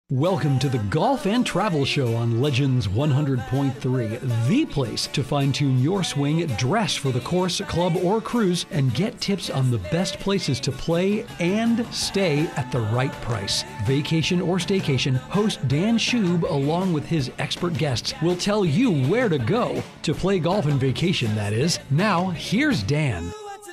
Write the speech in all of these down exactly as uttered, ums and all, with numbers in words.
Welcome to the Golf and Travel Show on Legends one hundred point three, the place to fine-tune your swing, dress for the course, club, or cruise, and get tips on the best places to play and stay at the right price. Vacation or staycation, host Dan Schub, along with his expert guests, will tell you where to go to play golf and vacation, that is. Now, here's Dan.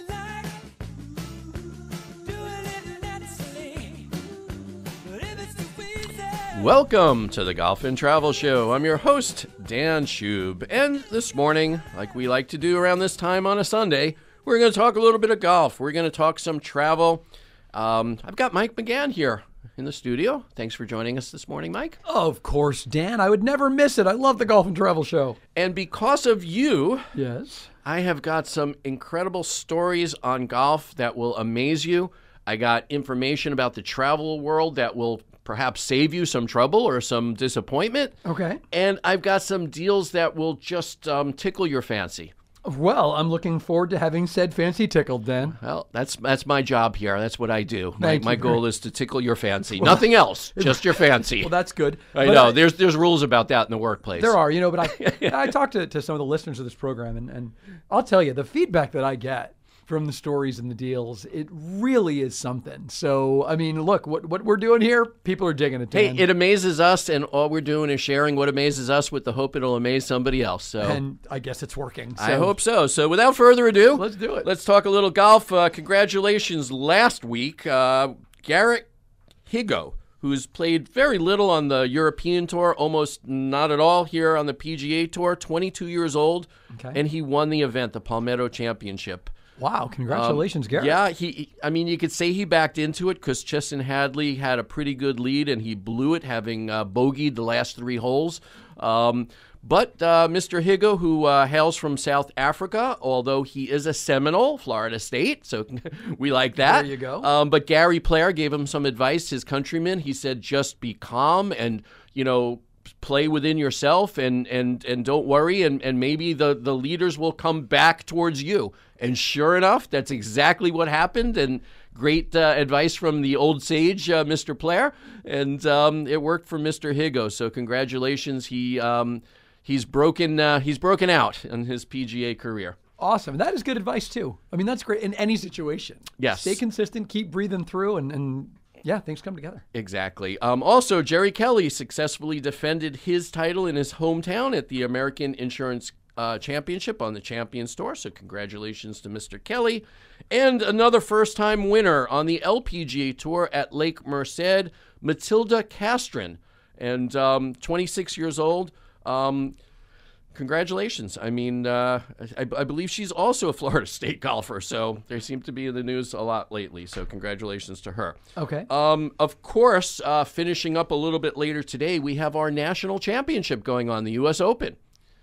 Welcome to the Golf and Travel Show. I'm your host, Dan Schub, and this morning, like we like to do around this time on a Sunday, we're going to talk a little bit of golf. We're going to talk some travel. Um, I've got Mike McGann here in the studio. Thanks for joining us this morning, Mike. Of course, Dan. I would never miss it. I love the Golf and Travel Show. And because of you, yes, I have got some incredible stories on golf that will amaze you. I got information about the travel world that will perhaps save you some trouble or some disappointment. Okay. And I've got some deals that will just um, tickle your fancy. Well, I'm looking forward to having said fancy tickled, then. Well, that's that's my job here. That's what I do. My, Thank my you goal very- is to tickle your fancy. Nothing else, just your fancy. Well, that's good. I But know. there's there's rules about that in the workplace. There are, you know, but I I talked to, to some of the listeners of this program, and, and I'll tell you, the feedback that I get from the stories and the deals, it really is something. So, I mean, look, what what we're doing here, people are digging it, Dan. Hey, it amazes us, and all we're doing is sharing what amazes us with the hope it'll amaze somebody else. So, And I guess it's working. So I hope so. So without further ado, Let's do it. Let's talk a little golf. Uh, congratulations last week. Uh, Garrett Higgo, who's played very little on the European Tour, almost not at all here on the P G A Tour, twenty-two years old, Okay. and he won the event, the Palmetto Championship. Wow, congratulations, Um, Garrett. Yeah, he. I mean, you could say he backed into it because Chesson Hadley had a pretty good lead, and he blew it, having uh, bogeyed the last three holes. Um, but uh, Mister Higgo, who uh, hails from South Africa, although he is a Seminole, Florida State, so we like that. There you go. Um, but Gary Player gave him some advice, his countryman. He said, just be calm and, you know, play within yourself and and and don't worry, and and maybe the the leaders will come back towards you. And sure enough, that's exactly what happened. And great uh, advice from the old sage, uh, Mister Player, and um, it worked for Mister Higgo. So congratulations, he um, he's broken uh, he's broken out in his P G A career. Awesome. That is good advice, too. I mean, that's great in any situation. Yes. Stay consistent, keep breathing through, and, and yeah, things come together. Exactly. Um, also, Jerry Kelly successfully defended his title in his hometown at the American Insurance uh, Championship on the Champions Tour. So congratulations to Mister Kelly. And another first-time winner on the L P G A Tour at Lake Merced, Matilda Castron, and um, twenty-six years old. Um, Congratulations. I mean, uh, I, I believe she's also a Florida State golfer, so they seem to be in the news a lot lately, so congratulations to her. Okay. Um, of course, uh, finishing up a little bit later today, we have our national championship going on, the U S Open,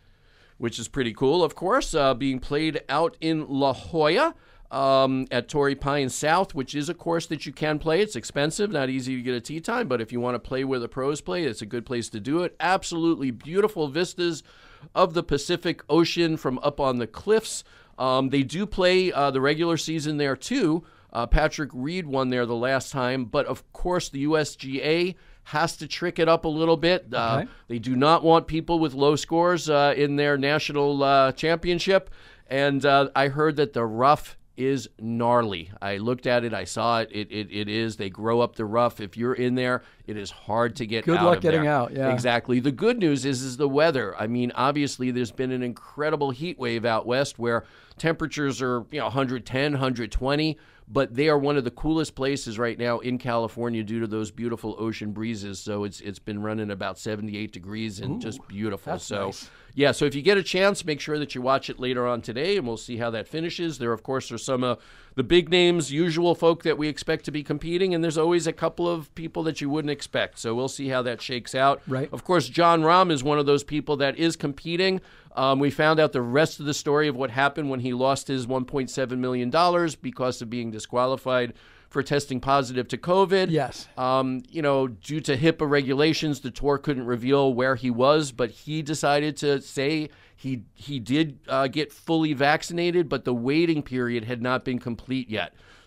which is pretty cool, of course, uh, being played out in La Jolla. Um, at Torrey Pines South, which is a course that you can play. It's expensive, not easy to get a tee time, but if you want to play where the pros play, it's a good place to do it. Absolutely beautiful vistas of the Pacific Ocean from up on the cliffs. Um, they do play uh, the regular season there too. Uh, Patrick Reed won there the last time, but of course the U S G A has to trick it up a little bit. Uh, Okay. They do not want people with low scores uh, in their national uh, championship, and uh, I heard that the rough is gnarly. I looked at it. I saw it. It, it. it is. They grow up the rough. If you're in there, it is hard to get Good out luck of getting there. out, yeah. Exactly. The good news is, is the weather. I mean, obviously, there's been an incredible heat wave out west where temperatures are, you know, one ten, one twenty, but they are one of the coolest places right now in California due to those beautiful ocean breezes. So it's it's been running about seventy-eight degrees and Ooh, just beautiful. that's So. nice. Yeah, so if you get a chance, make sure that you watch it later on today, and we'll see how that finishes. There, of course, are some of uh, the big names, usual folk that we expect to be competing, and there's always a couple of people that you wouldn't expect. So we'll see how that shakes out. Right. Of course, John Rahm is one of those people that is competing. Um, we found out the rest of the story of what happened when he lost his one point seven million dollars because of being disqualified for testing positive to COVID. Yes. Um, you know, due to HIPAA regulations, the tour couldn't reveal where he was, but he decided to say he he did uh, get fully vaccinated, but the waiting period had not been complete yet.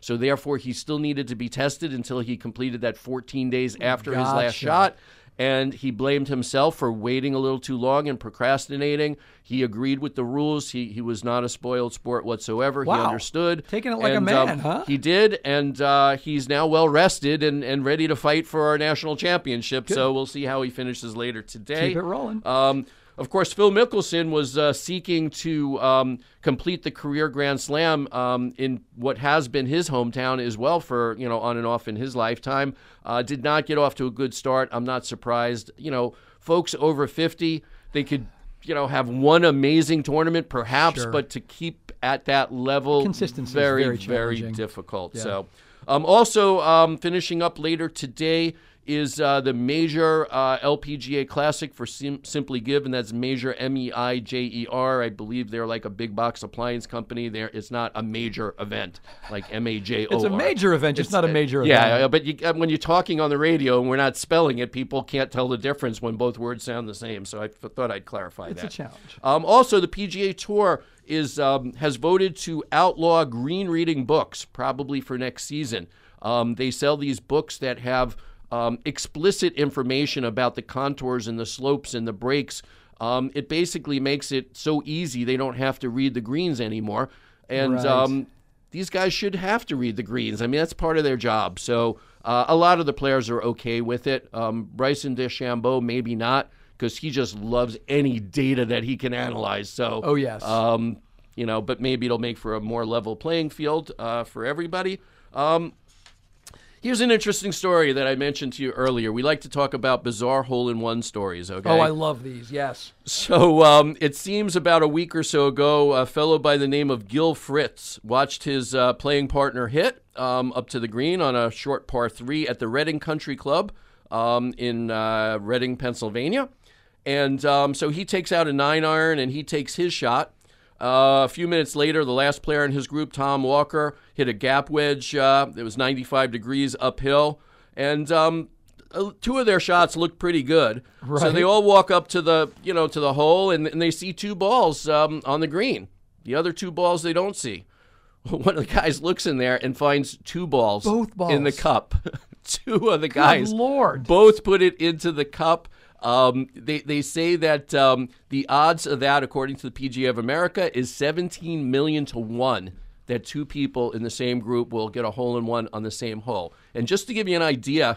So therefore, he still needed to be tested until he completed that fourteen days after Gotcha. his last shot. And he blamed himself for waiting a little too long and procrastinating. He agreed with the rules. He he was not a spoiled sport whatsoever. Wow. He understood. Taking it like and, a man, um, huh? He did, and uh, he's now well rested and, and ready to fight for our national championship. Good. So we'll see how he finishes later today. Keep it rolling. Um, Of course, Phil Mickelson was uh, seeking to um, complete the career Grand Slam um, in what has been his hometown as well for, you know, on and off in his lifetime. Uh, did not get off to a good start. I'm not surprised. You know, folks over fifty, they could, you know, have one amazing tournament perhaps, Sure. but to keep at that level, Consistency is very, very very challenging. difficult. Yeah. So um, also um, finishing up later today is uh, the Major uh, L P G A Classic for Sim- Simply Give, and that's Major, M E I J E R. I believe they're like a big box appliance company. There, it's not a major event like M A J O R. It's a major event, just not a major Yeah, event. uh, but you, uh, when you're talking on the radio and we're not spelling it, people can't tell the difference when both words sound the same. So I f- thought I'd clarify It's that. a challenge. Um, also, the P G A Tour is um, has voted to outlaw green reading books, probably for next season. Um, they sell these books that have um, explicit information about the contours and the slopes and the breaks. Um, it basically makes it so easy they don't have to read the greens anymore. And Right. um, these guys should have to read the greens. I mean, that's part of their job. So uh, a lot of the players are okay with it. Um, Bryson DeChambeau, maybe not, because he just loves any data that he can analyze. So, Oh, yes. um, you know, but maybe it'll make for a more level playing field uh, for everybody. Um, here's an interesting story that I mentioned to you earlier. We like to talk about bizarre hole-in-one stories, okay? Oh, I love these, yes. So um, it seems about a week or so ago, a fellow by the name of Gil Fritz watched his uh, playing partner hit um, up to the green on a short par three at the Reading Country Club um, in uh, Reading, Pennsylvania. And um, so he takes out a nine iron and he takes his shot. Uh, a few minutes later, the last player in his group, Tom Walker, hit a gap wedge. Uh, it was ninety-five degrees uphill. And um, uh, two of their shots looked pretty good. Right. So they all walk up to the, you know, to the hole, and, and they see two balls um, on the green. The other two balls they don't see. One of the guys looks in there and finds two balls, Both balls. in the cup. Two of the guys Lord. both put it into the cup. Um, they, they say that um, the odds of that, according to the P G A of America, is seventeen million to one that two people in the same group will get a hole-in-one on the same hole. And just to give you an idea,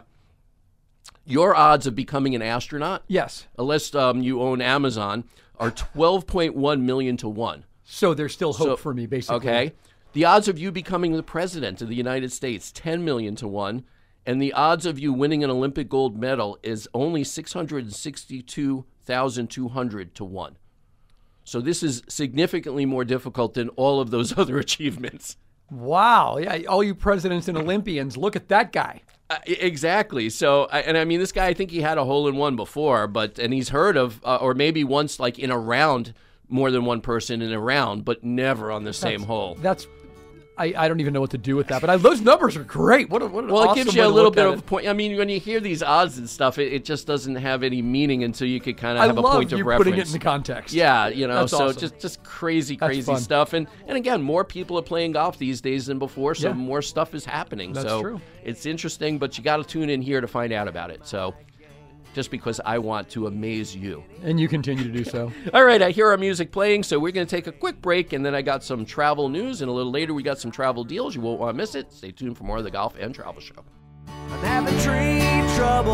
your odds of becoming an astronaut, Yes. unless um, you own Amazon, are twelve point one million to one. So there's still hope So- for me, basically. Okay. The odds of you becoming the president of the United States, ten million to one. And the odds of you winning an Olympic gold medal is only six hundred sixty-two thousand two hundred to one. So this is significantly more difficult than all of those other achievements. Wow. Yeah, all you presidents and Olympians, look at that guy. Uh, e- exactly. So, I- and I mean, this guy, I think he had a hole-in-one before, but, and he's heard of, uh, or maybe once, like in a round, more than one person in a round, but never on the same hole. That's, I, I don't even know what to do with that, but I, those numbers are great. What, a, what an Well, awesome it gives you way a to little look bit at of it. a point. I mean, when you hear these odds and stuff, it, it just doesn't have any meaning until you could kind of I have a love point you of reference. putting it in the context. Yeah, you know, That's so awesome. just just crazy, That's crazy fun. stuff. And and again, more people are playing golf these days than before, so Yeah. more stuff is happening. That's so true. it's interesting, but you got to tune in here to find out about it. So just because I want to amaze you. And you continue to do so. All right, I hear our music playing, so we're going to take a quick break, and then I got some travel news, and a little later we got some travel deals. You won't want to miss it. Stay tuned for more of the Golf and Travel Show. I'm having tree trouble.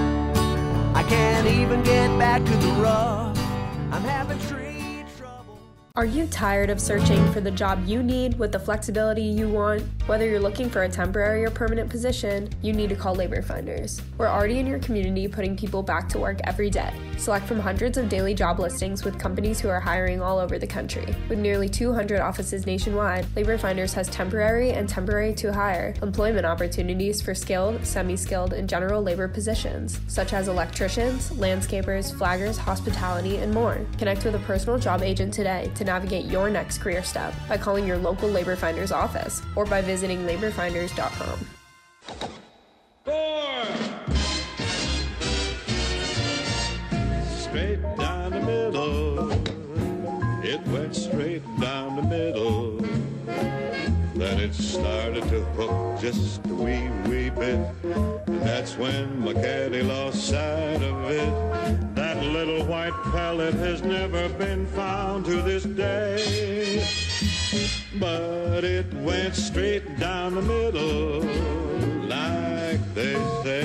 I can't even get back to the rough. I'm having tree trouble. Are you tired of searching for the job you need with the flexibility you want? Whether you're looking for a temporary or permanent position, you need to call Labor Finders. We're already in your community putting people back to work every day. Select from hundreds of daily job listings with companies who are hiring all over the country. With nearly two hundred offices nationwide, Labor Finders has temporary and temporary to hire employment opportunities for skilled, semi-skilled, and general labor positions, such as electricians, landscapers, flaggers, hospitality, and more. Connect with a personal job agent today to navigate your next career step by calling your local Labor Finders office or by visiting labor finders dot com. Four. Straight down the middle. It went straight down the middle. Then it started to hook just a wee, wee bit. And that's when my caddy lost sight of it. That little white pellet has never been found to this day. But it went straight down the middle, like they say.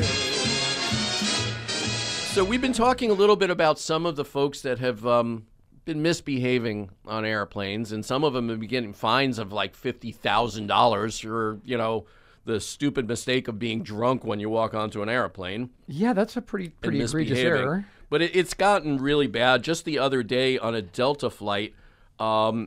So we've been talking a little bit about some of the folks that have um, been misbehaving on airplanes, and some of them have been getting fines of like fifty thousand dollars for, you know, the stupid mistake of being drunk when you walk onto an airplane. Yeah, that's a pretty pretty and egregious misbehaving. error. But it, it's gotten really bad. Just the other day on a Delta flight, um,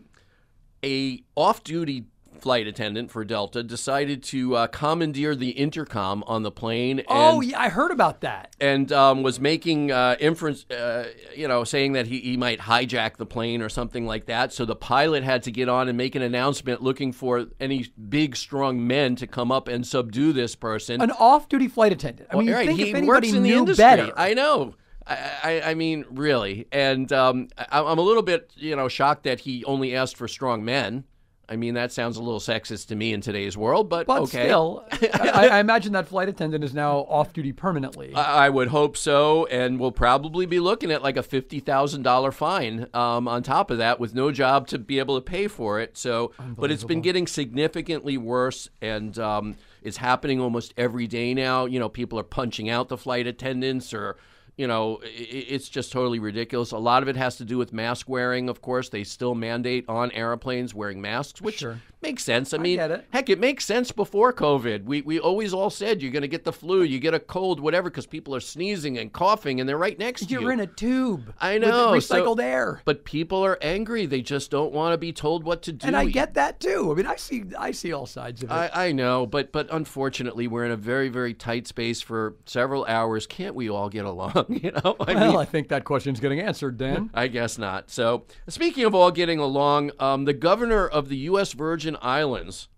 a off-duty flight attendant for Delta decided to uh, commandeer the intercom on the plane. And, Oh, yeah, I heard about that. And um, was making uh, inference, uh, you know, saying that he, he might hijack the plane or something like that. So the pilot had to get on and make an announcement looking for any big, strong men to come up and subdue this person. An off-duty flight attendant. I Well, mean, you right, think he if anybody works in the knew industry. better. I know. I, I, I mean, really. And um, I, I'm a little bit, you know, shocked that he only asked for strong men. I mean, that sounds a little sexist to me in today's world, but, But okay. still, I, I imagine that flight attendant is now off-duty permanently. I, I would hope so, and we'll probably be looking at like a fifty thousand dollars fine um, on top of that with no job to be able to pay for it. So, but it's been getting significantly worse, and um, it's happening almost every day now. You know, people are punching out the flight attendants or... You know, it's just totally ridiculous. A lot of it has to do with mask wearing, of course. They still mandate on airplanes wearing masks, which Sure. makes sense. I mean, get it. heck, it makes sense before COVID. We we always all said you're going to get the flu, you get a cold, whatever, because people are sneezing and coughing, and they're right next to you. You're in a tube. I know. With so- recycled air. But people are angry. They just don't want to be told what to do. And I get that too. I mean, I see I see all sides of it. I, I know, but but unfortunately, we're in a very, very tight space for several hours. Can't we all get along? You know, I well, mean, I think that question's getting answered, Dan. I guess not. So, speaking of all getting along, um, the governor of the U S Virgin Islands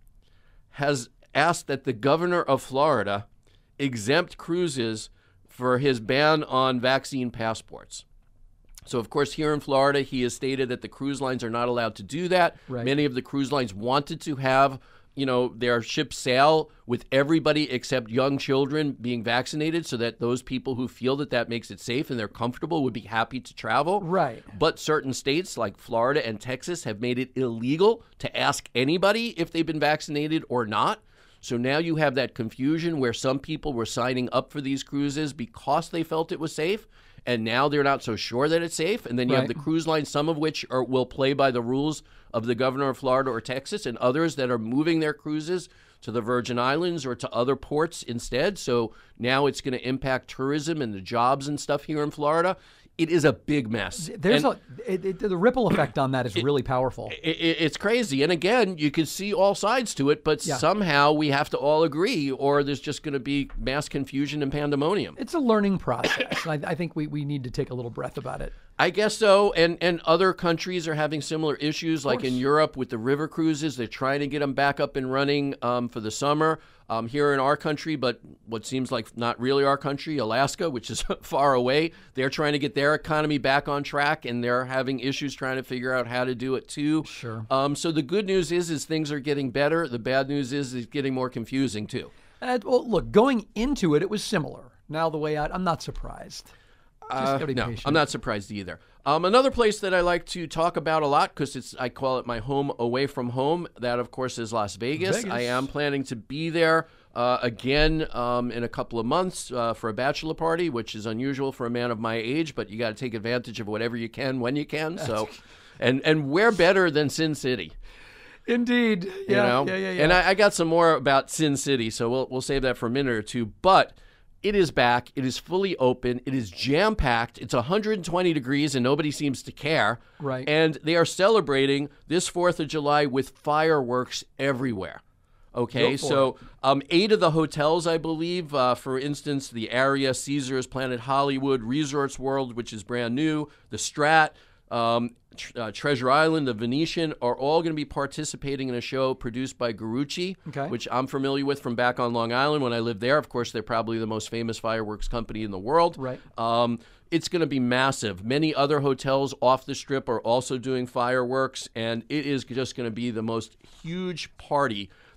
has asked that the governor of Florida exempt cruises for his ban on vaccine passports. So, of course, here in Florida, he has stated that the cruise lines are not allowed to do that. Right. Many of the cruise lines wanted to have, you know, their ships sail with everybody except young children being vaccinated so that those people who feel that that makes it safe and they're comfortable would be happy to travel. Right. But certain states like Florida and Texas have made it illegal to ask anybody if they've been vaccinated or not. So now you have that confusion where some people were signing up for these cruises because they felt it was safe, and now they're not so sure that it's safe. And then you Right. have the cruise lines, some of which are, will play by the rules of the governor of Florida or Texas, and others that are moving their cruises to the Virgin Islands or to other ports instead. So now it's going to impact tourism and the jobs and stuff here in Florida. It is a big mess. There's And- a it, it, the ripple effect on that is really powerful. it, it, it's crazy. And again, you can see all sides to it, but Yeah. somehow we have to all agree or there's just going to be mass confusion and pandemonium. It's a learning process. I, I think we, we need to take a little breath about it. I guess so. And and other countries are having similar issues, like in Europe with the river cruises. They're trying to get them back up and running um, for the summer. Um, here in our country, but what seems like not really our country, Alaska, which is far away, they're trying to get their economy back on track, and they're having issues trying to figure out how to do it too. Sure. Um, so the good news is, is things are getting better. The bad news is, it's getting more confusing too. Uh, well, look, going into it, it was similar. Now the way out, I'm not surprised. Just Uh, gotta be no, patient. I'm not surprised either. Um, another place that I like to talk about a lot, because it's I call it my home away from home. That, of course, is Las Vegas. Vegas. I am planning to be there uh, again um, in a couple of months uh, for a bachelor party, which is unusual for a man of my age. But you got to take advantage of whatever you can when you can. So, and and where better than Sin City? Indeed. You Yeah, know? yeah, yeah, yeah. And I, I got some more about Sin City, so we'll we'll save that for a minute or two. But it is back. It is fully open. It is jam-packed. It's one hundred twenty degrees, and nobody seems to care. Right. And they are celebrating this fourth of July with fireworks everywhere. Okay, Go for so um, eight of the hotels, I believe, uh, for instance, the Aria, Caesars, Planet Hollywood, Resorts World, which is brand new, the Strat, um, tr- uh, Treasure Island, the Venetian, are all going to be participating in a show produced by Garucci, Okay. which I'm familiar with from back on Long Island when I lived there. Of course, they're probably the most famous fireworks company in the world. Right. Um, it's going to be massive. Many other hotels off the strip are also doing fireworks, and it is just going to be the most huge party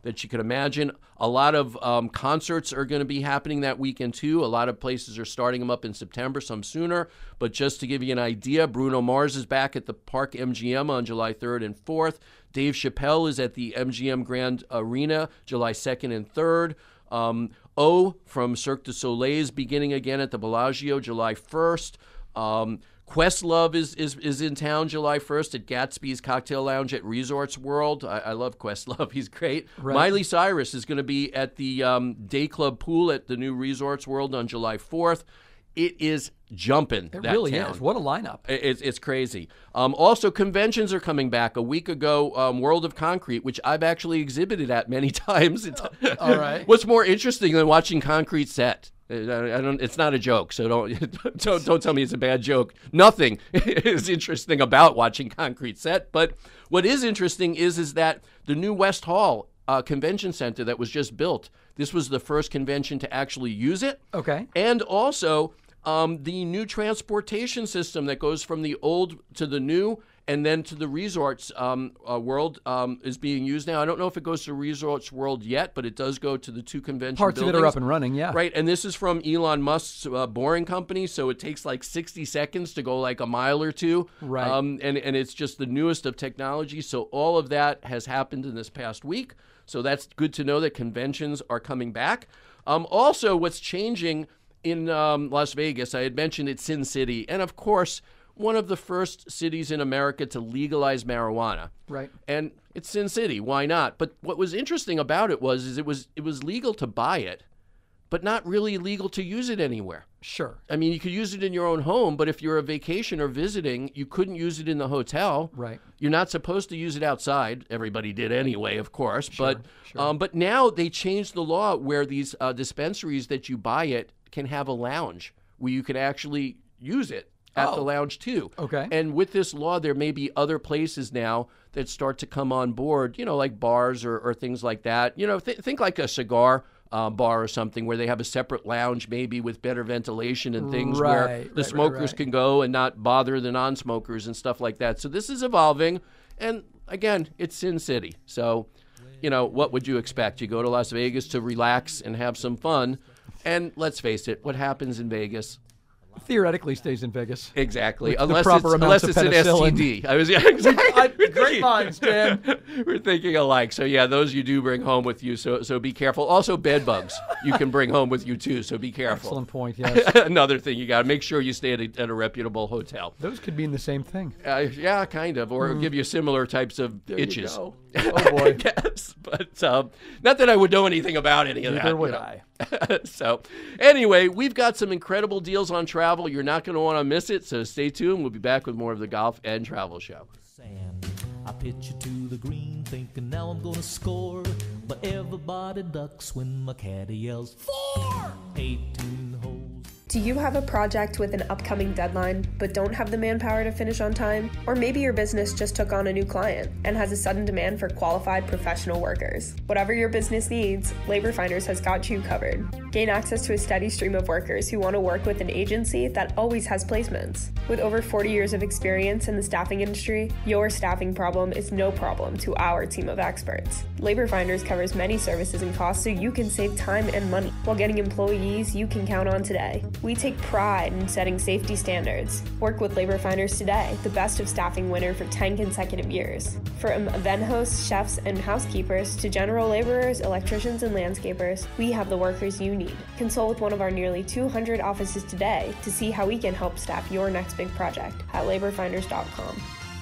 that you could imagine. A lot of um, concerts are going to be happening that weekend too. A lot of places are starting them up in September, some sooner. But just to give you an idea, Bruno Mars is back at the Park M G M on July third and fourth. Dave Chappelle is at the M G M Grand Arena July second and third. Um, O from Cirque du Soleil is beginning again at the Bellagio July first. Um, Questlove is, is is in town July first at Gatsby's Cocktail Lounge at Resorts World. I, I love Questlove. He's great. Right. Miley Cyrus is going to be at the um, Day Club Pool at the new Resorts World on July fourth. It is jumping. It that really town. is. What a lineup. It's, it's crazy. Um, also, conventions are coming back. A week ago, um, World of Concrete, which I've actually exhibited at many times. It's, all right. What's more interesting than watching concrete set? I don't, it's not a joke, so don't, don't don't tell me it's a bad joke. Nothing is interesting about watching concrete set. But what is interesting is is that the new West Hall uh, Convention Center that was just built, this was the first convention to actually use it. Okay. And also um, the new transportation system that goes from the old to the new and then to the Resorts um, uh, World um, is being used now. I don't know if it goes to Resorts World yet, but it does go to the two convention Parts buildings. of it are up and running, yeah. Right, and this is from Elon Musk's uh, Boring Company, so it takes like sixty seconds to go like a mile or two. Right. Um, and, and it's just the newest of technology. So all of that has happened in this past week. So that's good to know that conventions are coming back. Um, also, what's changing in um, Las Vegas, I had mentioned it's Sin City. And of course, one of the first cities in America to legalize marijuana. Right. And it's Sin City. Why not? But what was interesting about it was is it was it was legal to buy it, but not really legal to use it anywhere. Sure. I mean, you could use it in your own home, but if you're a vacation or visiting, you couldn't use it in the hotel. Right. You're not supposed to use it outside. Everybody did anyway, of course. Sure, but sure. Um, but now they changed the law where these uh, dispensaries that you buy it can have a lounge where you can actually use it at Oh. the lounge too. Okay. And with this law, there may be other places now that start to come on board, you know, like bars or, or things like that. You know, th- think like a cigar uh, bar or something where they have a separate lounge maybe with better ventilation and things where Right, the right, right, smokers right. can go and not bother the non-smokers and stuff like that. So this is evolving. And again, it's Sin City. So, you know, what would you expect? You go to Las Vegas to relax and have some fun. And let's face it, what happens in Vegas? Theoretically stays in Vegas. Exactly, With the unless proper it's, amounts unless of it's an penicillin. S T D. I was yeah, exactly. I- great minds, Dan. We're thinking alike. So yeah, those you do bring home with you. So so be careful. Also, bed bugs you can bring home with you too. So be careful. Excellent point, yes. Another thing you got to make sure you stay at a, at a reputable hotel. Those could mean the same thing. Uh, yeah, kind of, or give you similar types of There you itches. go. Oh, boy. Yes, but um, not that I would know anything about any of that. Neither would you know. I. So anyway, we've got some incredible deals on travel. You're not going to want to miss it, so stay tuned. We'll be back with more of the Golf and Travel Show. Sand. I pitch it to the green, thinking now I'm gonna score. But everybody ducks when my caddy yells, four! eighteen holes. Do you have a project with an upcoming deadline, but don't have the manpower to finish on time? Or maybe your business just took on a new client and has a sudden demand for qualified professional workers. Whatever your business needs, Labor Finders has got you covered. Gain access to a steady stream of workers who want to work with an agency that always has placements. With over forty years of experience in the staffing industry, your staffing problem is no problem to our team of experts. Labor Finders covers many services and costs so you can save time and money while getting employees you can count on today. We take pride in setting safety standards. Work with Labor Finders today, the Best of Staffing winner for ten consecutive years. From event hosts, chefs, and housekeepers to general laborers, electricians, and landscapers, we have the workers you need. Consult with one of our nearly two hundred offices today to see how we can help staff your next big project at labor finders dot com.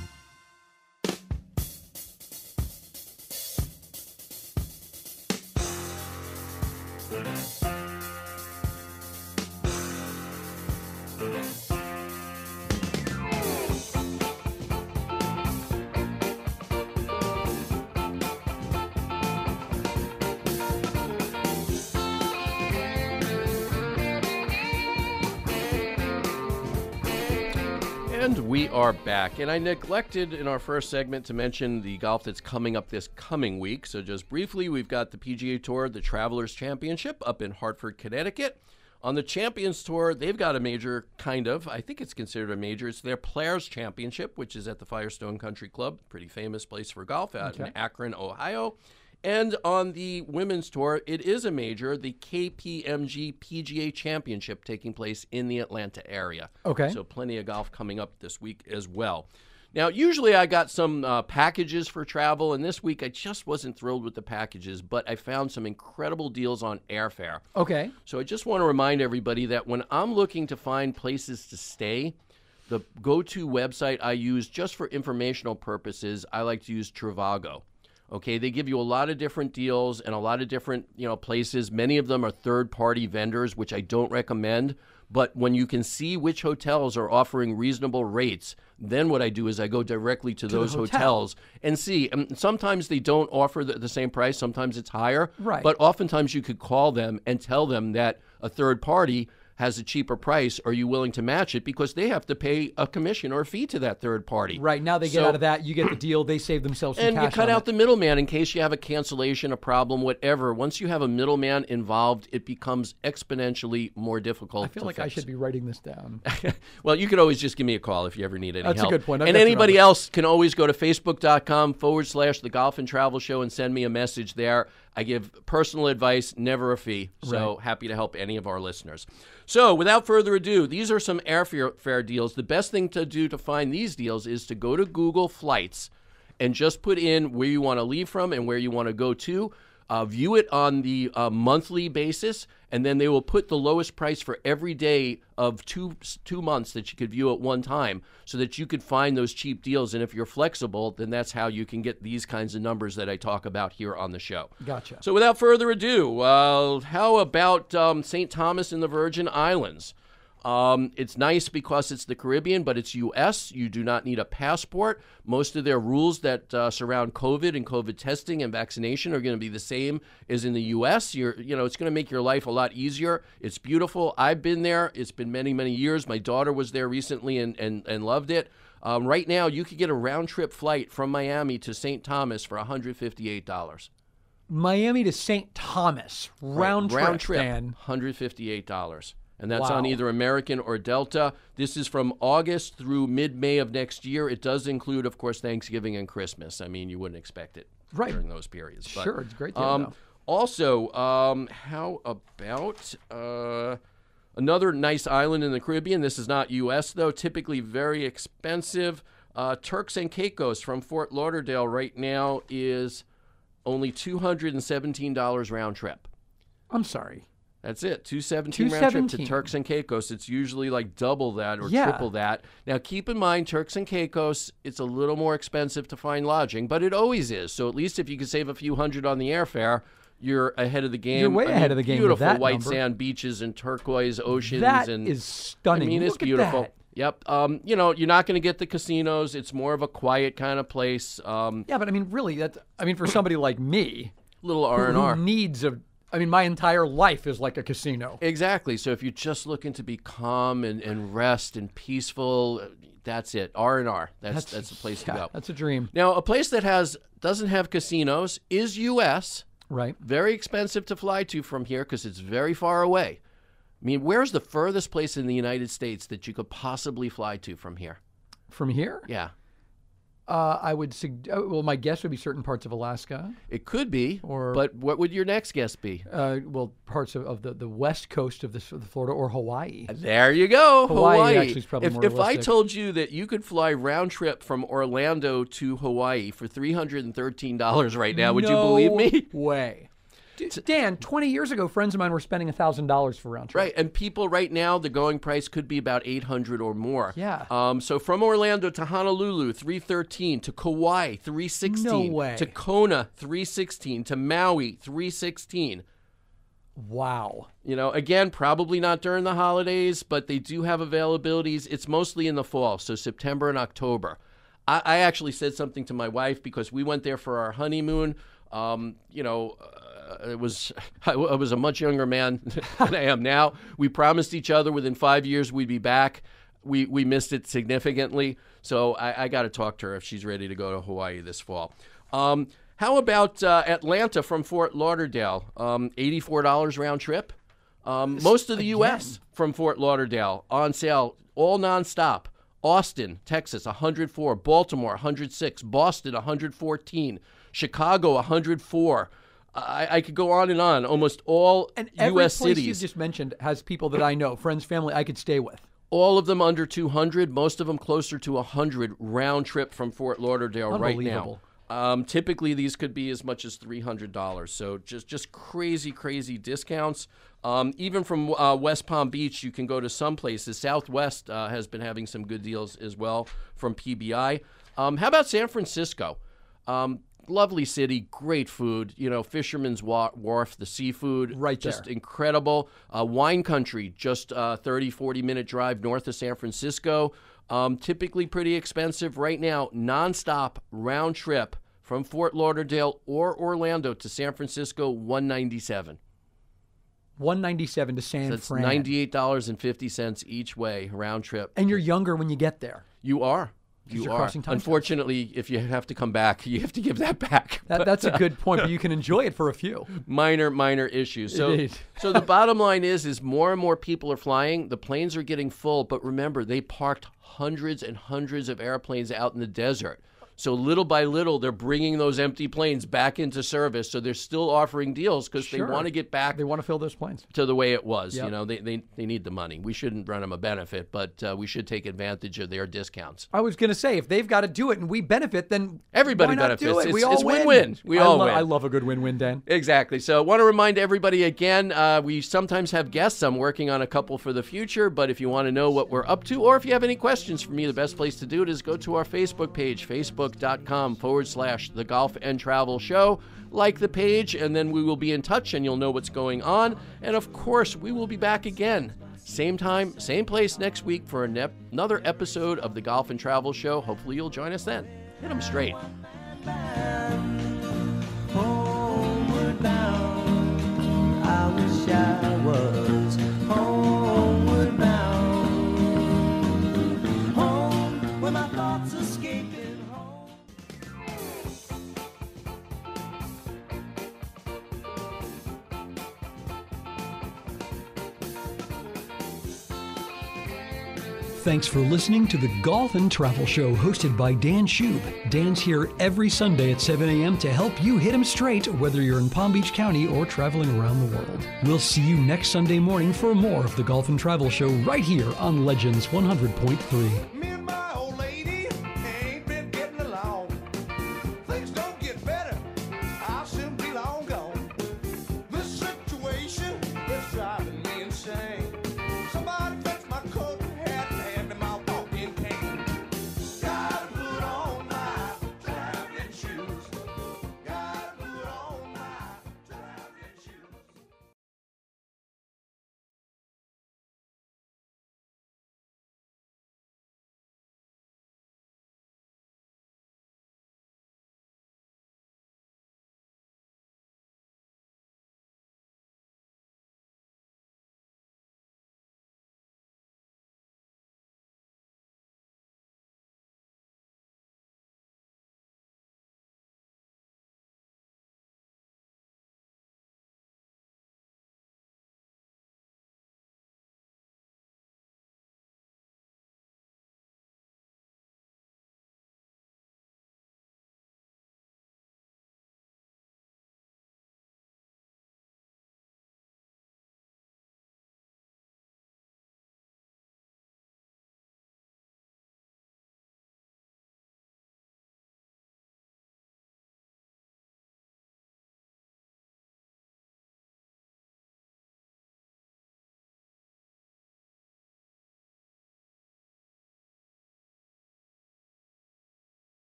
And we are back. And I neglected in our first segment to mention the golf that's coming up this coming week. So just briefly, we've got the P G A Tour, the Travelers Championship up in Hartford, Connecticut. On the Champions Tour, they've got a major, kind of. I think it's considered a major. It's their Players Championship, which is at the Firestone Country Club. Pretty famous place for golf out Okay. in Akron, Ohio. And on the women's tour, it is a major, the K P M G P G A Championship taking place in the Atlanta area. Okay. So plenty of golf coming up this week as well. Now, usually I got some uh, packages for travel, and this week I just wasn't thrilled with the packages, but I found some incredible deals on airfare. Okay. So I just want to remind everybody that when I'm looking to find places to stay, the go-to website I use just for informational purposes, I like to use Trivago. Okay, they give you a lot of different deals and a lot of different, you know, places. Many of them are third-party vendors, which I don't recommend. But when you can see which hotels are offering reasonable rates, then what I do is I go directly to, to those hotel. hotels and see. And sometimes they don't offer the, the same price. Sometimes it's higher. Right. But oftentimes you could call them and tell them that a third party has a cheaper price. Are you willing to match it? Because they have to pay a commission or a fee to that third party. Right. Now they get So- out of that. You get the deal. They save themselves some And cash you cut on out it. the middleman in case you have a cancellation, a problem, whatever. Once you have a middleman involved, it becomes exponentially more difficult I feel to like I fix. should be writing this down. Well, you could always just give me a call if you ever need any That's a help. good point. I've And got your anybody number. else can always go to facebook.com forward slash the Golf and Travel Show and send me a message there. I give personal advice, never a fee. So Right. happy to help any of our listeners. So without further ado, these are some airfare deals. The best thing to do to find these deals is to go to Google Flights and just put in where you want to leave from and where you want to go to. Uh, view it on the uh, monthly basis, and then they will put the lowest price for every day of two two months that you could view at one time so that you could find those cheap deals. And if you're flexible, then that's how you can get these kinds of numbers that I talk about here on the show. Gotcha. So without further ado, uh, how about um, Saint Thomas and the Virgin Islands? Um, it's nice because it's the Caribbean, but it's U S You do not need a passport. Most of their rules that uh, surround COVID and COVID testing and vaccination are going to be the same as in the U S You're, you know, it's going to make your life a lot easier. It's beautiful. I've been there. It's been many, many years. My daughter was there recently and, and, and loved it. Um, right now, you could get a round-trip flight from Miami to Saint Thomas for one hundred fifty-eight dollars. Miami to Saint Thomas. Round trip, round trip, Dan. one hundred fifty-eight dollars. And that's Wow. on either American or Delta. This is from August through mid-May of next year. It does include, of course, Thanksgiving and Christmas. I mean, you wouldn't expect it Right. during those periods. But, Sure, it's a great deal, um, though. Also, um, how about uh, another nice island in the Caribbean? This is not U S, though. Typically very expensive. Uh, Turks and Caicos from Fort Lauderdale right now is only two hundred seventeen dollars round trip. I'm sorry. That's it. two seventeen round trip to two seventeen. Turks and Caicos. It's usually like double that or Yeah. triple that. Now, keep in mind, Turks and Caicos, it's a little more expensive to find lodging, but it always is. So at least if you can save a few hundred on the airfare, you're ahead of the game. You're way I ahead mean, of the game with Beautiful that white number. sand beaches and turquoise oceans. That and is stunning. I mean, it's Look at beautiful. that. Yep. Um, you know, you're not going to get the casinos. It's more of a quiet kind of place. Um, Yeah, but I mean, really, that's. I mean, for somebody like me, little who, R and who R. needs a. I mean, my entire life is like a casino. Exactly. So if you're just looking to be calm and, and rest and peaceful, that's it. R and R. That's that's, the place yeah, to go. That's a dream, Now, a place that has doesn't have casinos is U S right? Very expensive to fly to from here because it's very far away. I mean, where's the furthest place in the United States that you could possibly fly to from here? From here, Yeah. uh, I would. Sug- uh, well, my guess would be certain parts of Alaska, It could be, Or- but what would your next guess be? uh, well, parts of, of the, the west coast of this, of the Florida, or Hawaii. There you go, Hawaii Hawaii. actually is probably if, more if I realistic. told you that you could fly round trip from Orlando to Hawaii for three hundred thirteen dollars right now, would you believe me? No way. D- Dan, twenty years ago, friends of mine were spending one thousand dollars for round trip. Right, and people right now, the going price could be about eight hundred dollars or more. Yeah. Um. So from Orlando to Honolulu, three thirteen, to Kauai, three sixteen, No way. to Kona, three sixteen, to Maui, three sixteen. Wow. You know, again, probably not during the holidays, but they do have availabilities. It's mostly in the fall, so September and October. I, I actually said something to my wife because we went there for our honeymoon. Um, you know, uh, it was I, I was a much younger man than I am now. We promised each other within five years we'd be back. We we missed it significantly, so I, I got to talk to her if she's ready to go to Hawaii this fall. Um, how about uh, Atlanta from Fort Lauderdale? Um, eighty-four dollars round trip. Um, most of the U S from Fort Lauderdale on sale, all nonstop. Austin, Texas, one hundred four. Baltimore, one hundred six. Boston, one hundred fourteen. Chicago, one hundred four. I, I could go on and on. Almost all And every U S place cities. you just mentioned has people that I know, friends, family, I could stay with. All of them under two hundred, most of them closer to one hundred round trip from Fort Lauderdale right now. Unbelievable. Um, typically, these could be as much as three hundred dollars. So just, just crazy, crazy discounts. Um, even from uh, West Palm Beach, you can go to some places. Southwest uh, has been having some good deals as well from P B I. Um, how about San Francisco? Um, lovely city, great food. You know, Fisherman's Wa- Wharf, the seafood, Right just there. incredible. Uh, wine country, just uh, thirty, forty minute drive north of San Francisco. Um, typically pretty expensive right now. Nonstop round trip from Fort Lauderdale or Orlando to San Francisco, one ninety-seven. one ninety-seven to San That's Fran. ninety-eight dollars and fifty cents each way round trip. And you're younger when you get there. You are. You you're are. crossing time zones. Unfortunately, if you have to come back, you have to give that back. That, But, that's a uh, good point, but you can enjoy it for a few. minor, minor issues. So, Indeed. so the bottom line is, is more and more people are flying. The planes are getting full, but remember, they parked hundreds and hundreds of airplanes out in the desert. So little by little, they're bringing those empty planes back into service. So they're still offering deals because Sure. they want to get back They want to fill those planes. to the way it was. Yep. You know, they, they they need the money. We shouldn't run them a benefit, but uh, we should take advantage of their discounts. I was going to say, if they've got to do it and we benefit, then Everybody why not do benefits. it? It's- we all it's win. win-win. We I all lo- win. I love a good win-win, Dan. Exactly. So I want to remind everybody again, uh, we sometimes have guests. I'm working on a couple for the future, but if you want to know what we're up to, or if you have any questions for me, the best place to do it is go to our Facebook page, facebook.com forward slash the Golf and Travel Show. Like the page, and then we will be in touch, and you'll know what's going on. And of course, we will be back again. Same time, same place next week for an ep- another episode of the Golf and Travel Show. Hopefully you'll join us then. Hit 'em straight. Homeward bound, I wish I was homeward bound, home where my thoughts escaping home. Thanks for listening to the Golf and Travel Show hosted by Dan Schub. Dan's here every Sunday at seven a.m. to help you hit 'em straight, whether you're in Palm Beach County or traveling around the world. We'll see you next Sunday morning for more of the Golf and Travel Show right here on Legends one hundred point three.